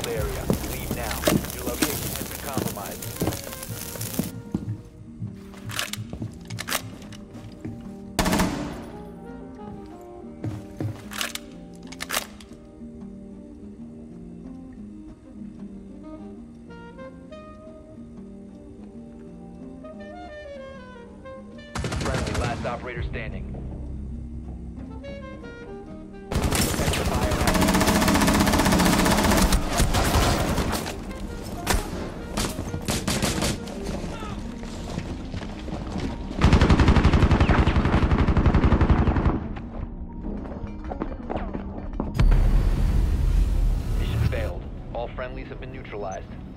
controlled area. Leave now. Your location has been compromised. Friendly, last operator standing. Protect the biohazard. Mission failed. All friendlies have been neutralized.